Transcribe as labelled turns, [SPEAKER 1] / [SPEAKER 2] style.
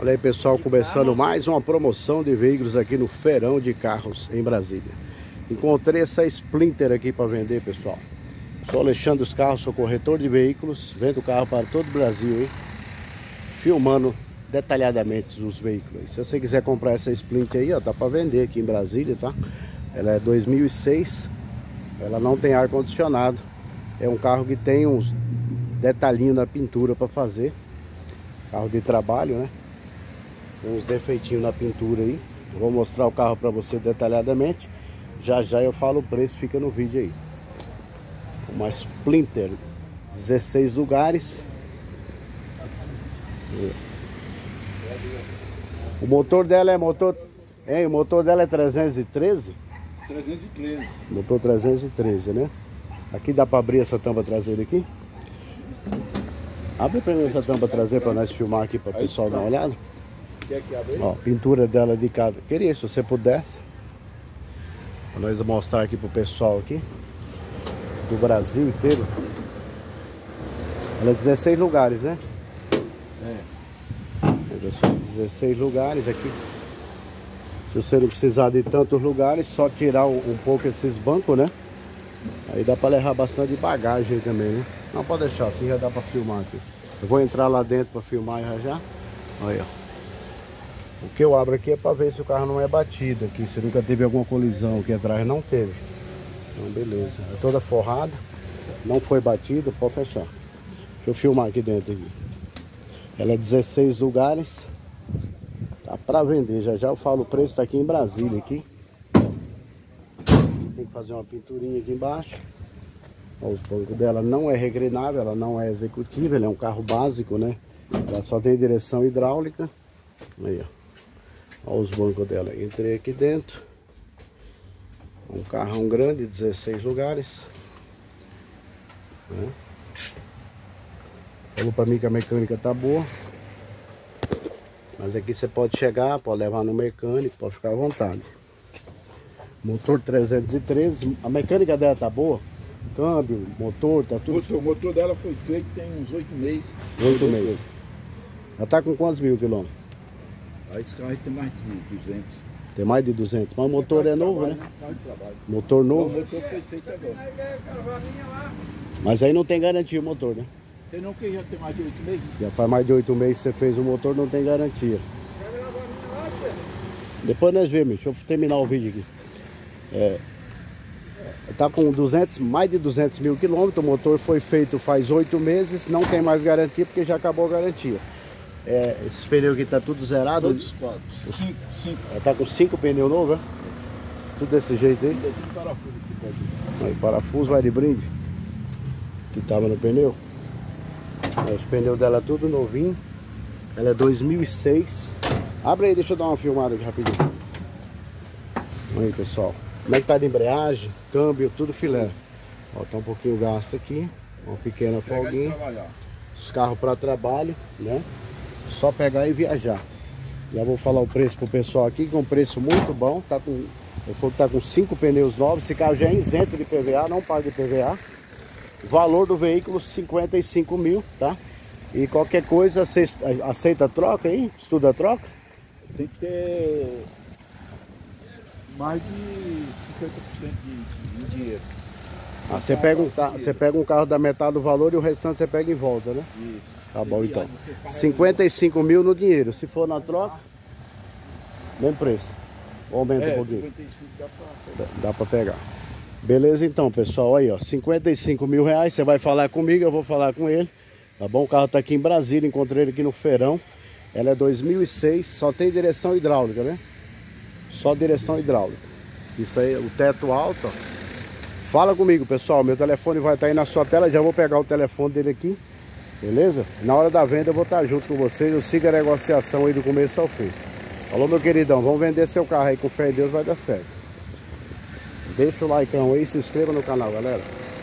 [SPEAKER 1] Olha aí, pessoal, começando mais uma promoção de veículos aqui no Feirão de Carros em Brasília. Encontrei essa Sprinter aqui para vender, pessoal. Sou Alexandre dos Carros, sou corretor de veículos, vendo carro para todo o Brasil, hein? Filmando detalhadamente os veículos. Se você quiser comprar essa Sprinter aí, ó, tá para vender aqui em Brasília, tá? Ela é 2006, ela não tem ar condicionado. É um carro que tem uns detalhinhos na pintura para fazer. Carro de trabalho, né? Tem uns defeitinhos na pintura aí. Vou mostrar o carro para você detalhadamente. Já já eu falo o preço, fica no vídeo aí. Uma Sprinter, 16 lugares. O motor dela é motor... Hein? O motor dela é 313?
[SPEAKER 2] 313.
[SPEAKER 1] Motor 313, né? Aqui dá para abrir essa tampa traseira aqui? Abre pra mim essa tampa traseira para nós filmar aqui para o pessoal dar uma olhada.
[SPEAKER 2] Quer que abra aí?
[SPEAKER 1] Ó, pintura dela de cada. Queria, se você pudesse, para nós mostrar aqui pro pessoal aqui do Brasil inteiro. Ela é 16 lugares, né? Pessoal, 16 lugares aqui. Se você não precisar de tantos lugares, só tirar um pouco esses bancos, né? Aí dá para levar bastante bagagem aí também, né? Não, pode deixar, assim já dá para filmar aqui. Eu vou entrar lá dentro para filmar já. Olha, ó. O que eu abro aqui é para ver se o carro não é batido aqui, se nunca teve alguma colisão aqui atrás, não teve. Então beleza, é toda forrada, não foi batida, pode fechar. Deixa eu filmar aqui dentro aqui. Ela é 16 lugares, tá para vender, já já eu falo o preço, tá aqui em Brasília aqui. Tem que fazer uma pinturinha aqui embaixo. Ó, os bancos dela não é regrenável, ela não é executiva, ela é um carro básico, né? Ela só tem direção hidráulica. Aí, ó. Olha os bancos dela. Entrei aqui dentro. Um carrão grande, 16 lugares. Falou pra mim que a mecânica tá boa. Mas aqui você pode chegar, pode levar no mecânico, pode ficar à vontade. Motor 313. A mecânica dela tá boa? Câmbio, motor, tá tudo?
[SPEAKER 2] O motor dela foi feito tem uns 8 meses.
[SPEAKER 1] 8 meses. Ela tá com quantos mil quilômetros?
[SPEAKER 2] Aí esse carro aí tem mais de 200.
[SPEAKER 1] Tem mais de 200, mas o motor é novo, né? Motor novo.
[SPEAKER 2] O motor foi feito agora.
[SPEAKER 1] Mas aí não tem garantia o motor, né?
[SPEAKER 2] Tem não que já tem mais de 8 meses?
[SPEAKER 1] Já faz mais de 8 meses que você fez o motor, não tem garantia. Depois nós vemos, deixa eu terminar o vídeo aqui. Tá com mais de 200 mil quilômetros, o motor foi feito faz 8 meses, não tem mais garantia porque já acabou a garantia. Esses pneus aqui tá tudo zerado?
[SPEAKER 2] Todos 4. 5.
[SPEAKER 1] Ela tá com 5 pneus novos, né? Tudo desse jeito aí?
[SPEAKER 2] Tem parafuso aqui, pode.
[SPEAKER 1] Aí, parafuso vai de brinde. Que tava no pneu. Os pneus dela tudo novinho. Ela é 2006. Abre aí, deixa eu dar uma filmada aqui rapidinho. Aí, pessoal. Como é que tá de embreagem, câmbio, tudo filé. Ó, tá um pouquinho gasto aqui. Uma pequena folguinha. Os carros para trabalho, né? Só pegar e viajar. Já vou falar o preço pro pessoal aqui, que é um preço muito bom. Tá com, eu for que tá com 5 pneus novos. Esse carro já é isento de PVA, não paga de PVA. Valor do veículo 55 mil, tá? E qualquer coisa, você aceita a troca aí? Estuda a troca?
[SPEAKER 2] Tem que ter mais de 50% de dinheiro.
[SPEAKER 1] Você pega um carro da metade do valor e o restante você pega em volta, né?
[SPEAKER 2] Isso.
[SPEAKER 1] Tá bom, então. 55 mil no dinheiro. Se for na troca, mesmo preço. Aumenta um pouquinho.
[SPEAKER 2] 55
[SPEAKER 1] dá pra pegar. Beleza, então, pessoal. Aí, ó. 55 mil reais. Você vai falar comigo, eu vou falar com ele. Tá bom? O carro tá aqui em Brasília. Encontrei ele aqui no Feirão. Ela é 2006. Só tem direção hidráulica, né? Só direção hidráulica. Isso aí, o teto alto, ó. Fala comigo, pessoal. Meu telefone vai estar aí na sua tela. Já vou pegar o telefone dele aqui. Beleza? Na hora da venda eu vou estar junto com vocês. Eu sigo a negociação aí do começo ao fim. Falou, meu queridão. Vamos vender seu carro aí. Com fé em Deus vai dar certo. Deixa o like aí, se inscreva no canal, galera.